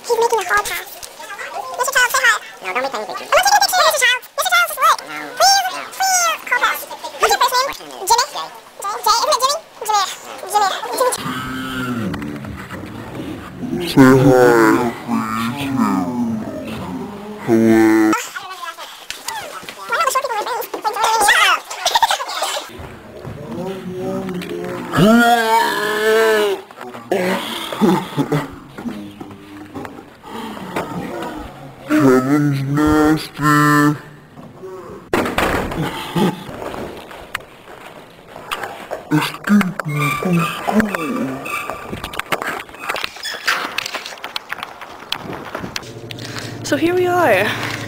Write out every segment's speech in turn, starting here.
He's making a hard pass. Mr. Child, say hi. No, don't make any pictures. I'm not taking a picture, Mr. Child. Mr. Child, just look. No. Please, no. Please, hard pass. What's your first name? Jimmy? Jay. Jay, isn't it Jimmy? Jimmy. Jimmy. Say hi, please. Hello. Why not the short people with brains? Kevin's nasty. Escape me from school. So here we are.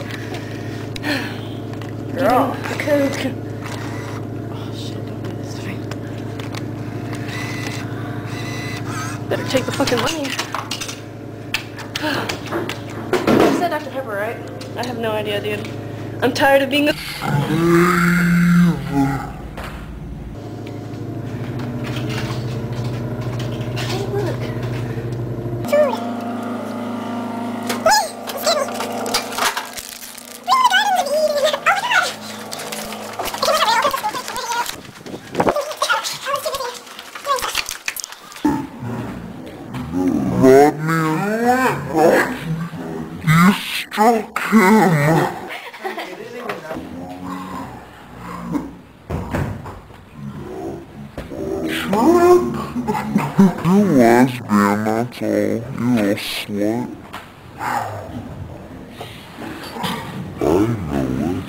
Girl. The code. Oh shit, don't do this to me. Better take the fucking money. You said Dr. Pepper, right? I have no idea, dude. I'm tired of being a... Hey, look. Food. Rodney, you struck him. You're lesbian, that's all. You little slut. I know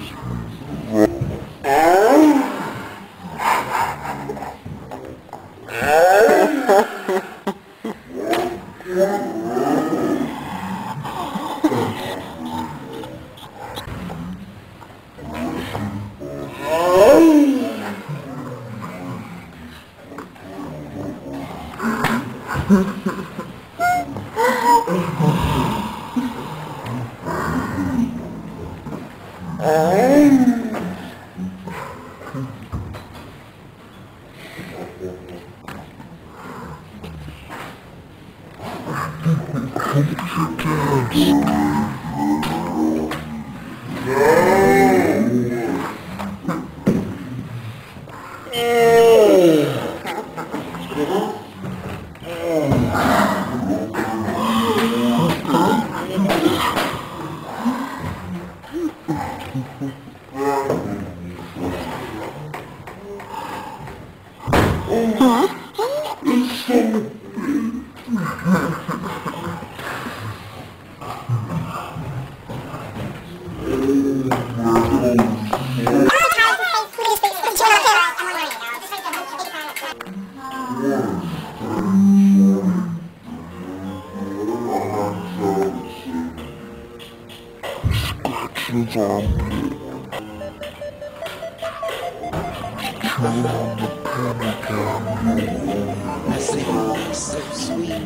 his armpit. Kill on the panic I say, so sweet,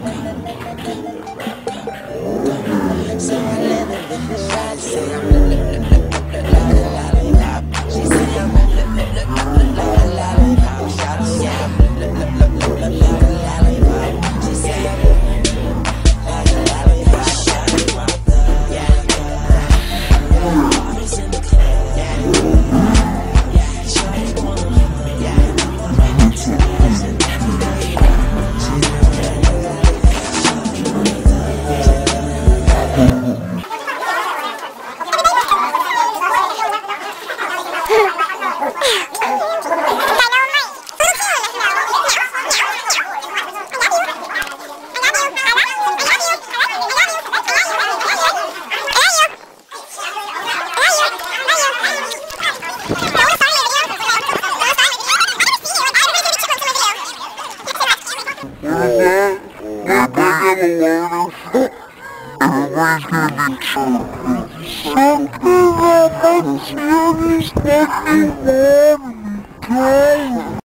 so I let her live the ride, say I'm lollipop. She say I'm lollipop. Shout say I'm lollipop. She say I'm lollipop. Always in the club. Shawty wanna Everybody's gonna be choking. Something that makes you fucking want me.